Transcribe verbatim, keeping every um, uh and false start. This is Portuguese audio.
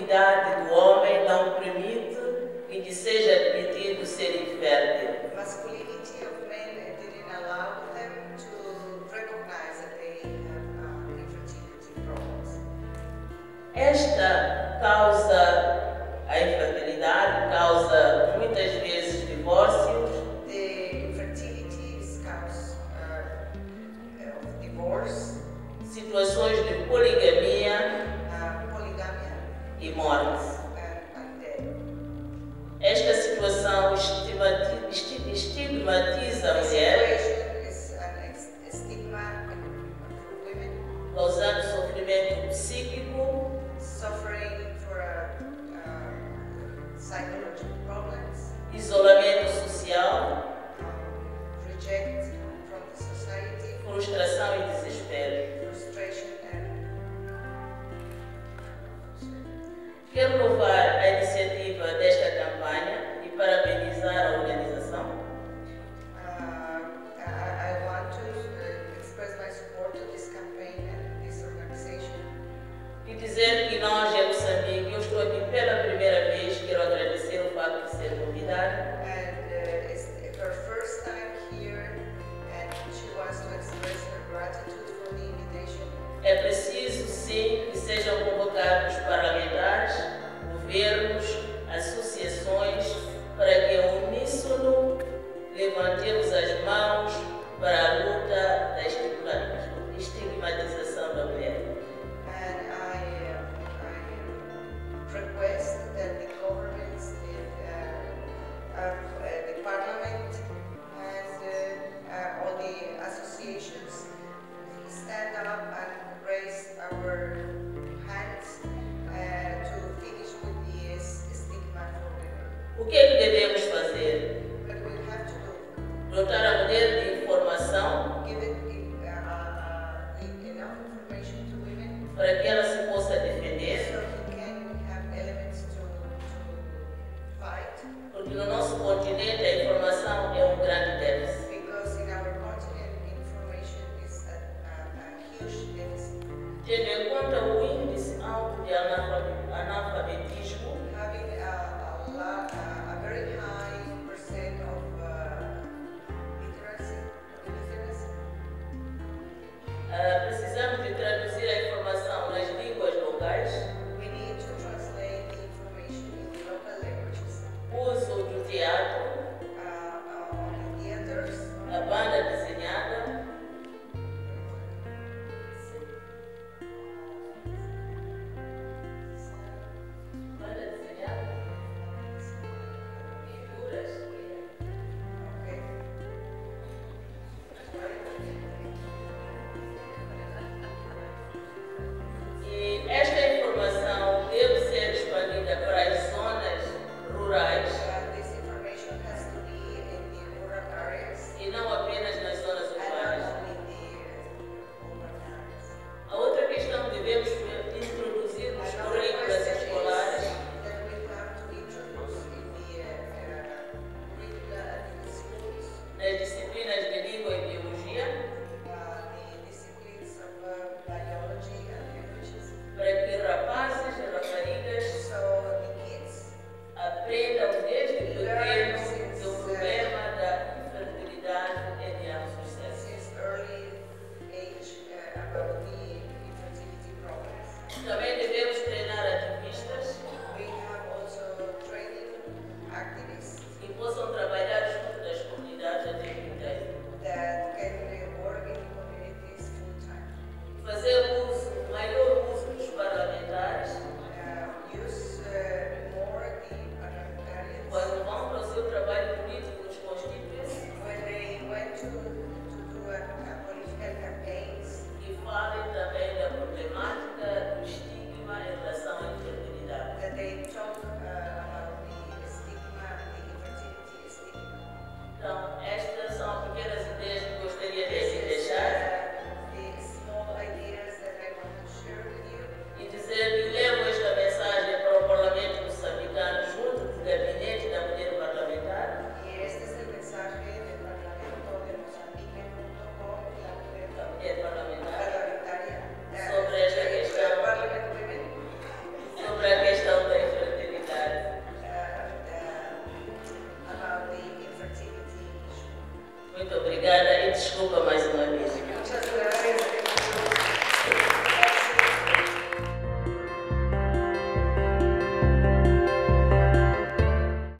masculinidade do homem não permite que lhe seja admitido ser infértil. Masculinity of men didn't allow them to recognize that they have uh, infertility problems. Esta causa, a infertilidade, causa muitas vezes divórcios. The infertility is cause uh, of divorce, Situações de poligamia uh, polygamia, e morte. and, and death. Esta situação estigmati- esti- estigmatiza a The mulher, situation is an ex- stigma for women, causando sofrimento psíquico, suffering for uh, uh, psychological problems, isolamento social, um, reject from the society, frustração e desespero. frustration, and Quero louvar a iniciativa desta campanha e parabenizar a organização. uh, I, I want to uh, express my support to this campaign and this organization. E dizer que nós, em Moçambique, eu estou aqui pela primeira vez, quero agradecer o facto de ser convidada. And uh, it's her first time here, and she wants to express her gratitude for the invitation. É preciso, sim, que sejam convocados parlamentares, governos, associações, para que, ao uníssono, levantemos as mãos para a luta da estigma- estigmatização da mulher. And I, uh, I request that the governments, the, uh, uh, the parliament, and uh, uh, all the associations stand up and raise our hands uh, to finish with the s- stigma for women. O que é que devemos fazer? But we have to do, Dotar a mulher de informação give it uh, uh, enough information to women para que ela se possa defender, so we can have elements to, to fight. porque no nosso continente a informação é um grande déficit. Because in our continent, information is a, a, a huge deficit. Tendo em conta o índice alto de analfabe- analfabetismo, Having a, a, lot, a, a very high percent of uh, literacy, literacy, ah, precisamos de traduzir a informação nas línguas locais, we need to translate the information in the local languages. uso do teatro, Uh, uh, on the theaters, a banda desenhada, banda desenhada, organismo. Muchas